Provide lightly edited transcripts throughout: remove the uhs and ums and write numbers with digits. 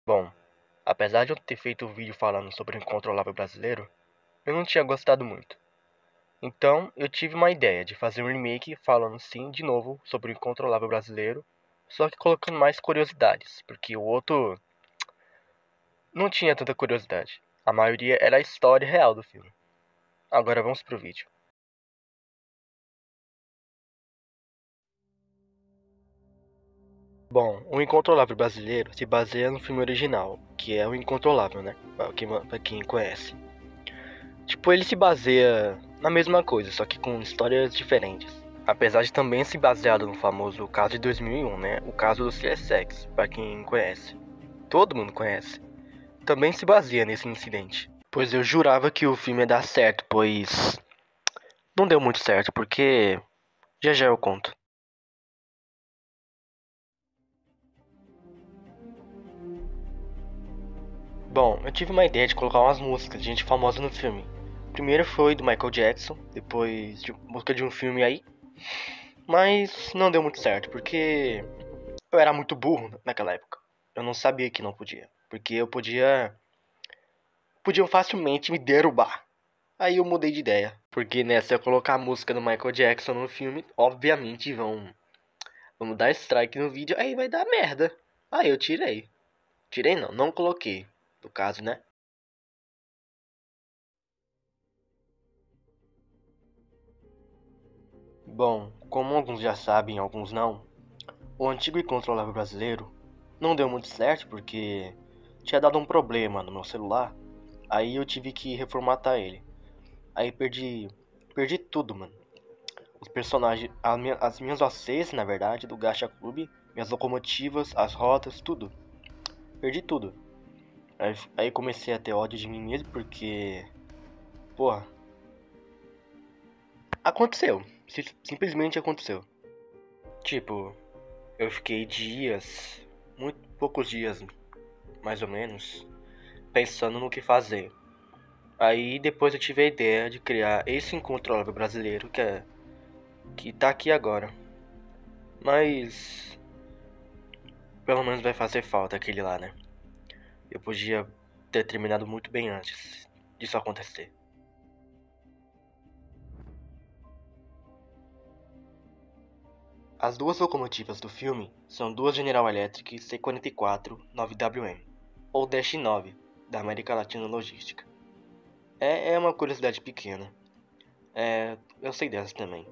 Bom, apesar de eu ter feito um vídeo falando sobre o Incontrolável Brasileiro, eu não tinha gostado muito. Então, eu tive uma ideia de fazer um remake falando sim de novo sobre o Incontrolável Brasileiro, só que colocando mais curiosidades, porque o outro não tinha tanta curiosidade. A maioria era a história real do filme. Agora vamos pro vídeo. Bom, o Incontrolável Brasileiro se baseia no filme original, que é o Incontrolável, né? Pra quem conhece. Tipo, ele se baseia na mesma coisa, só que com histórias diferentes. Apesar de também se baseado no famoso caso de 2001, né? O caso do CSX, pra quem conhece. Todo mundo conhece. Também se baseia nesse incidente. Pois eu jurava que o filme ia dar certo, pois não deu muito certo, porque já já eu conto. Bom, eu tive uma ideia de colocar umas músicas de gente famosa no filme. Primeiro foi do Michael Jackson, depois de música de um filme aí. Mas não deu muito certo, porque eu era muito burro naquela época. Eu não sabia que não podia. Porque eu podiam facilmente me derrubar. Aí eu mudei de ideia. Porque nessa eu colocar a música do Michael Jackson no filme, obviamente vão dar strike no vídeo, aí vai dar merda. Aí eu tirei. Tirei não, não coloquei. No caso, né? Bom, como alguns já sabem, alguns não, o antigo e controlável brasileiro não deu muito certo porque tinha dado um problema no meu celular. Aí eu tive que reformatar ele. Aí perdi tudo, mano. Os personagens, as minhas OCs, na verdade, do Gacha Clube, minhas locomotivas, as rotas, tudo. Perdi tudo. Aí comecei a ter ódio de mim mesmo porque, porra, aconteceu. Simplesmente aconteceu. Tipo, eu fiquei dias, muito poucos dias, mais ou menos, pensando no que fazer. Aí depois eu tive a ideia de criar esse incontrolável brasileiro que tá aqui agora. Mas pelo menos vai fazer falta aquele lá, né? Eu podia ter terminado muito bem antes disso acontecer. As duas locomotivas do filme são duas General Electric C44 9WM, ou Dash 9, da América Latina Logística. É uma curiosidade pequena. Eu sei dessa também.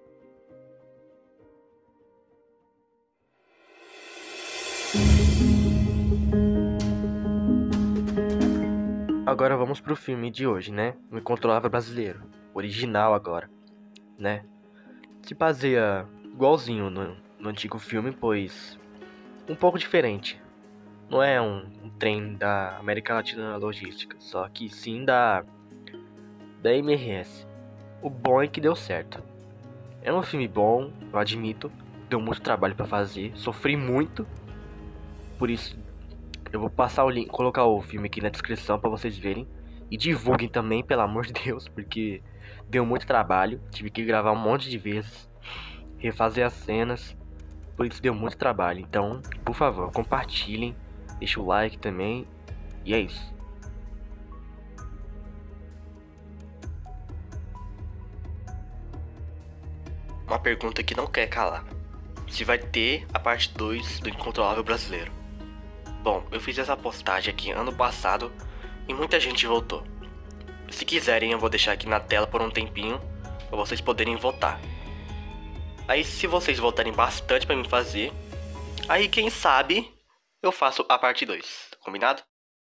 Agora vamos pro filme de hoje, né? O Incontrolável Brasileiro. Original agora, né? Se baseia igualzinho no antigo filme, pois um pouco diferente. Não é um trem da América Latina Logística, só que sim da MRS. O bom é que deu certo. É um filme bom, eu admito. Deu muito trabalho pra fazer, sofri muito. Por isso, eu vou passar o link, colocar o filme aqui na descrição pra vocês verem. E divulguem também, pelo amor de Deus, porque deu muito trabalho. Tive que gravar um monte de vezes, refazer as cenas. Por isso deu muito trabalho. Então, por favor, compartilhem, deixa o like também. E é isso. Uma pergunta que não quer calar: se vai ter a parte 2 do Incontrolável Brasileiro. Bom, eu fiz essa postagem aqui ano passado e muita gente votou. Se quiserem, eu vou deixar aqui na tela por um tempinho para vocês poderem votar. Aí, se vocês votarem bastante para mim fazer, aí quem sabe eu faço a parte 2, combinado?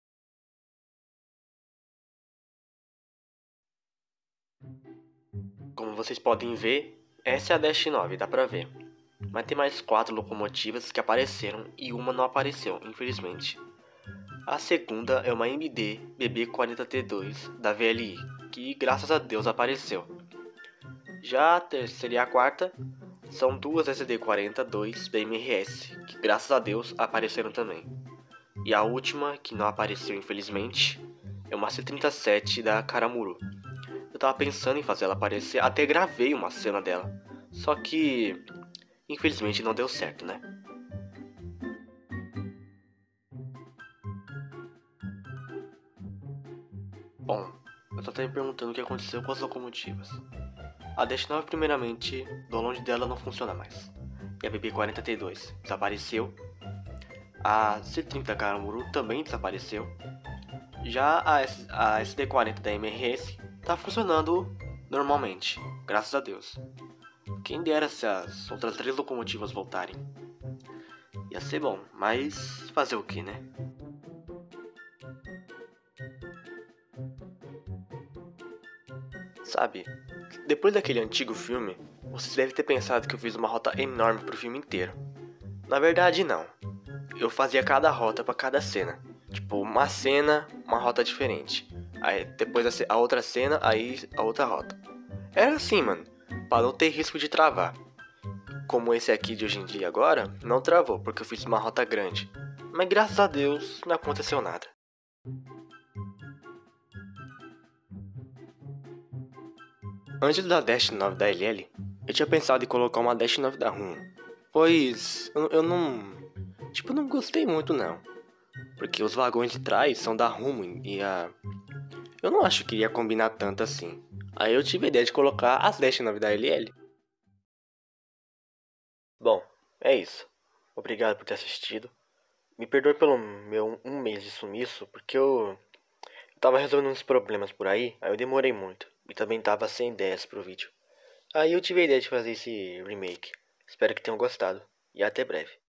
Como vocês podem ver, essa é a Dash 9, dá pra ver. Mas tem mais 4 locomotivas que apareceram e uma não apareceu, infelizmente. A segunda é uma MD BB40T2 da VLI, que graças a Deus apareceu. Já a terceira e a quarta são duas SD40-2 BMRS, que graças a Deus apareceram também. E a última, que não apareceu infelizmente, é uma C37 da Karamuru. Eu tava pensando em fazer ela aparecer, até gravei uma cena dela, só que infelizmente não deu certo, né? Bom, eu tô até me perguntando o que aconteceu com as locomotivas. A Dash 9, primeiramente, do longe dela não funciona mais. E a BB-40T2 desapareceu. A C-30 Caramuru também desapareceu. Já a SD-40 da MRS tá funcionando normalmente, graças a Deus. Quem dera se as outras 3 locomotivas voltarem. Ia ser bom, mas fazer o que, né? Sabe, depois daquele antigo filme, vocês devem ter pensado que eu fiz uma rota enorme pro filme inteiro. Na verdade, não. Eu fazia cada rota pra cada cena. Tipo, uma cena, uma rota diferente. Aí depois a outra cena, aí a outra rota. Era assim, mano, pra não ter risco de travar. Como esse aqui de hoje em dia agora, não travou, porque eu fiz uma rota grande. Mas graças a Deus, não aconteceu nada. Antes da Dash 9 da LL, eu tinha pensado em colocar uma Dash 9 da Rumo. Pois eu não. Tipo, não gostei muito não. Porque os vagões de trás são da Rumo e a. Eu não acho que ia combinar tanto assim. Aí eu tive a ideia de colocar as Dash 9 da LL. Bom, é isso. Obrigado por ter assistido. Me perdoe pelo meu um mês de sumiço, porque eu tava resolvendo uns problemas por aí eu demorei muito. E também tava sem ideias pro vídeo. Aí eu tive a ideia de fazer esse remake. Espero que tenham gostado. E até breve.